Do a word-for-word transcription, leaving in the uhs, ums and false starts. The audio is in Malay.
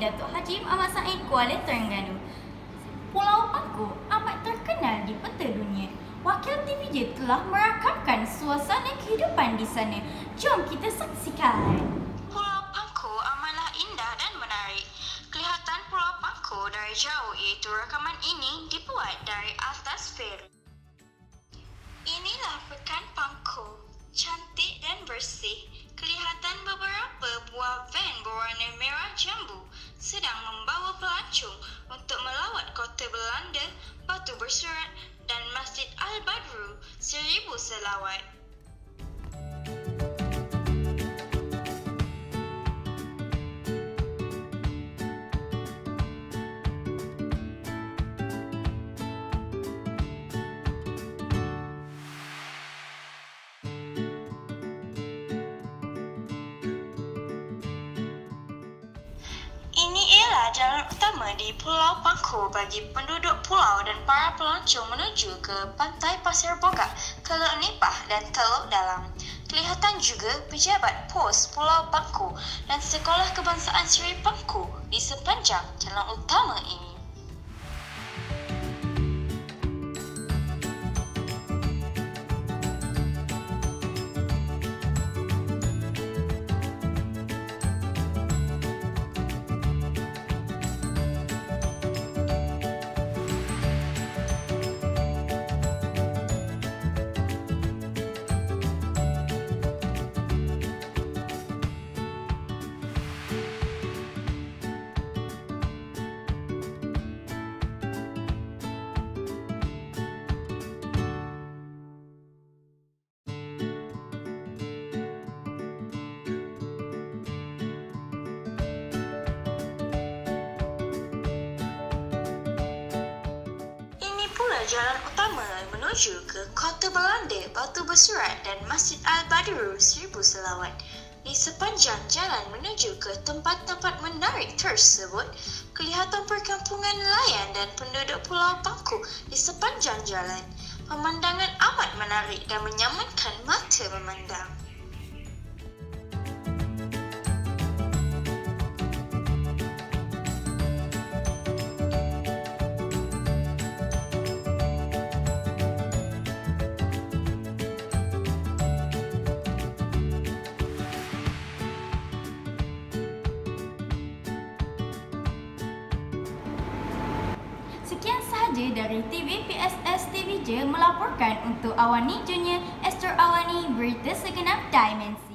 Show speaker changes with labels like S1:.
S1: Datuk Haji Muhammad Said Kuala Terengganu. Pulau Pangku amat terkenal di peta dunia. Wakil T V J telah merakamkan suasana kehidupan di sana. Jom kita saksikan.
S2: Pulau Pangku amatlah indah dan menarik. Kelihatan Pulau Pangku dari jauh, iaitu rakaman ini dibuat dari atas feri. Inilah pekan Pangku, cantik dan bersih. Kelihatan beberapa buah van berwarna merah jambu sedang membawa pelancong untuk melawat kota Belanda, Batu Bersurat dan Masjid Al-Badru, seribu selawat. Ini ialah jalan utama di Pulau Pangku bagi penduduk pulau dan para pelancong menuju ke pantai Pasir Bogak, Keluk Nipah dan Teluk Dalam. Kelihatan juga pejabat pos Pulau Pangku dan Sekolah Kebangsaan Seri Pangku di sepanjang jalan utama ini. Jalan utama menuju ke Kota Belanda, Batu Bersurat dan Masjid Al-Badru, seribu selawat. Di sepanjang jalan menuju ke tempat-tempat menarik tersebut, kelihatan perkampungan nelayan dan penduduk Pulau Pangku di sepanjang jalan. Pemandangan amat menarik dan menyamankan mata memandang.
S1: Sekian sahaja dari T V P S S T V J melaporkan untuk Awani Junior Esther Awani, berita segenap dimensi.